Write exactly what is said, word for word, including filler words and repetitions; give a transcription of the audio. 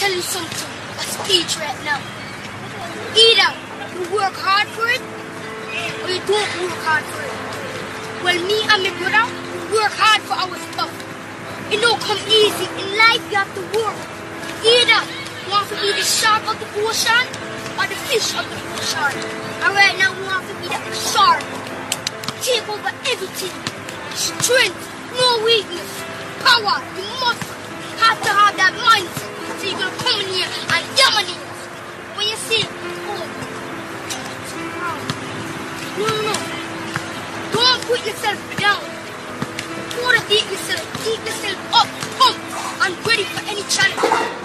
tell you something, a speech right now. Either you work hard for it, or you don't work hard for it. Well, me and my brother, we work hard for our stuff. It don't come easy. In life, you have to work. Either you want to be the shark of the ocean, or the fish of the ocean. And right now, we want to be the shark. Take over everything. Strength, no weakness. Power, you must have to have that mindset. So you're going to come in here and dominate. When you see, oh, no, no, no. Don't put yourself down. Motivate yourself, keep yourself up, pump, and ready for any challenge.